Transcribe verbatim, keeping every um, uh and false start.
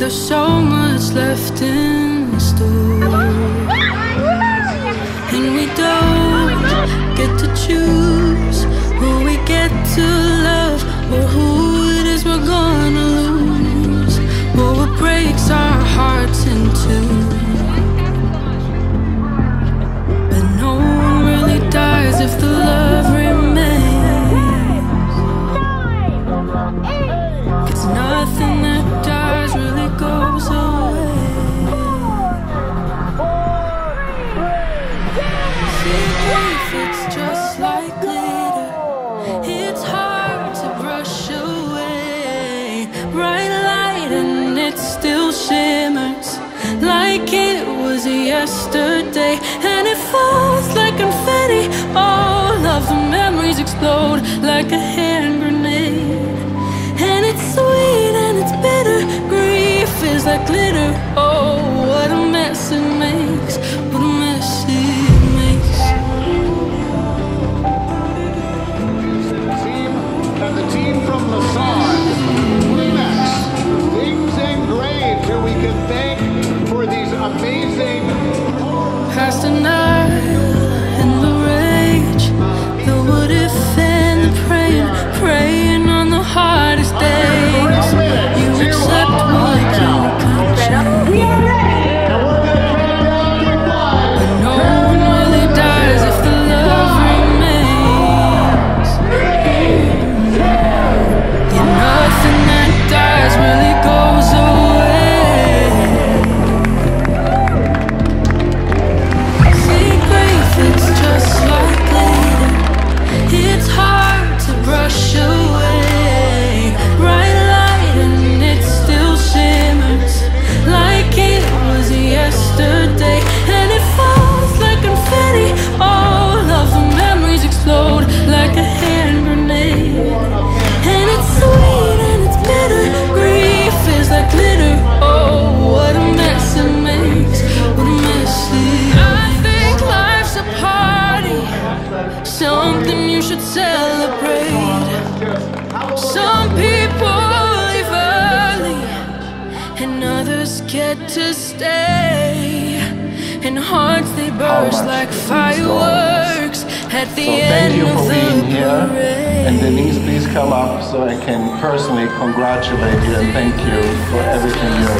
there's so much left in store, and we don't get to choose who we get to love or who it is we're gonna lose, or what breaks our hearts in two. But no one really dies if the love remains. It's nothing that dies really goes away. See, grief, it's just like glitter. It's hard to brush away. Bright light and it still shimmers like it was yesterday, and it falls like confetti. All of the memories explode like a hand grenade, and it's sweet and it's bitter. Grief is like glitter. Oh, what a mess it makes, what a mess it makes. And the team from Massage, Remax, things engraved who we can thank for these amazing. Past denial and the rage, the what if and the praying, praying on the hardest days. You accept what you can change. But no one really dies if the love remains. And nothing that dies really goes away. See, grief, it's just like glitter. It's hard to brush away. Bright light and it still shimmers like it was yesterday, and it falls like confetti. All of the memories explode like a hand grenade, and it's sweet and it's bitter. Grief is like glitter. Oh, what a mess it makes, what a mess it. I think life's a party, something you should celebrate. Some people leave early and others get to stay, and hearts they burst like fireworks at the So thank end you of for the being here. parade. And Denise, please come up so I can personally congratulate you and thank you for everything you have